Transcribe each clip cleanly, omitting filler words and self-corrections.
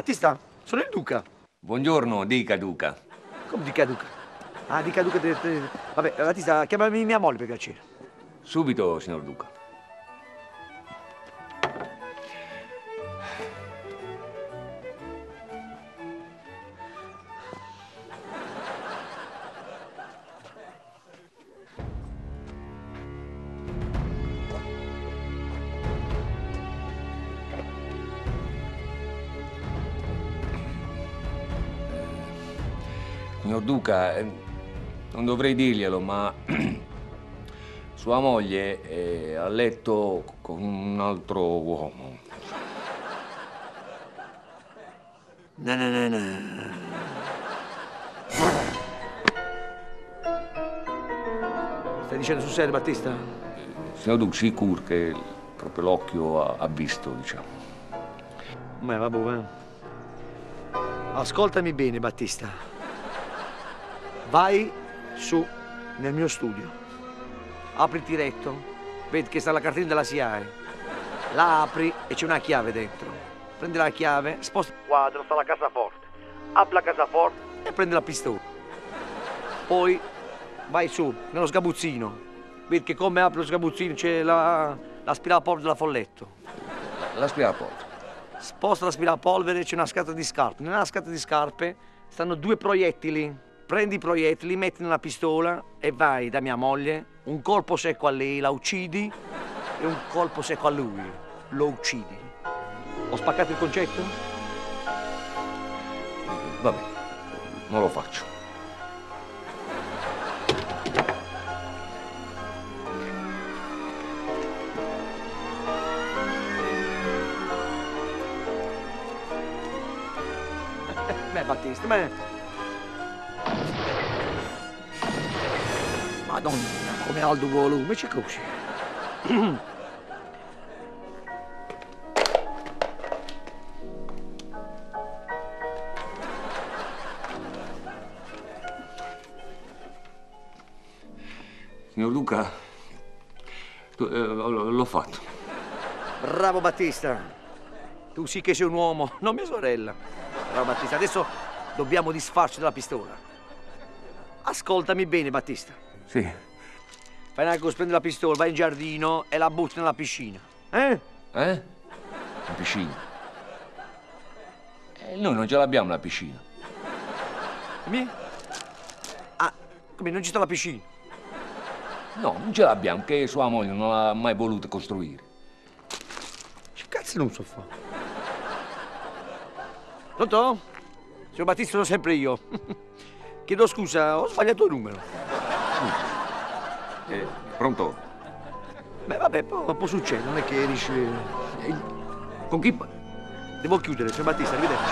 Battista, sono il Duca. Buongiorno, dica Duca. Come dica Duca? Ah, dica Duca. Vabbè, Battista, chiamami mia moglie per piacere. Subito, signor Duca. Signor Duca, non dovrei dirglielo, ma sua moglie è a letto con un altro uomo. No. Stai dicendo sul serio, Battista? Signor Duca, sicuro che proprio l'occhio ha visto, diciamo. Beh, vabbè. Ascoltami bene, Battista. Vai su nel mio studio, apri il tiretto, vedi che sta la cartellina della SIAE, la apri e c'è una chiave dentro. Prendi la chiave, sposta il quadro, sta la cassaforte, apri la cassaforte e prendi la pistola. Poi vai su nello sgabuzzino, vedi che come apri lo sgabuzzino c'è l'aspirapolvere della Folletto. L'aspirapolvere. Sposta l'aspirapolvere, c'è una scatola di scarpe. Nella scatola di scarpe stanno 2 proiettili. Prendi i proiettili, metti nella pistola e vai da mia moglie. Un colpo secco a lei, la uccidi, e un colpo secco a lui, lo uccidi. Ho spaccato il concetto? Vabbè, non lo faccio. Beh, Battista, beh. Madonna, come alto volume, c'è così. Signor Duca, l'ho fatto. Bravo Battista, tu sì che sei un uomo, non mia sorella. Bravo Battista, adesso dobbiamo disfarci della pistola. Ascoltami bene, Battista. Sì. Fai una cosa, prendi la pistola, vai in giardino e la butti nella piscina. Eh? In piscina? Noi non ce l'abbiamo la piscina. Come? Ah, come non ci sta la piscina? No, non ce l'abbiamo, che sua moglie non l'ha mai voluto costruire. Che cazzo non so fare? Pronto? Signor Battista, sono sempre io. Chiedo scusa, ho sbagliato il numero. Pronto? Beh, vabbè, può succedere, non è che dici... Con chi? Devo chiudere, signor Battista, arrivederci.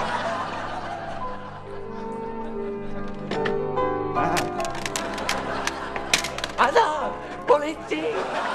Ah no! Polizia!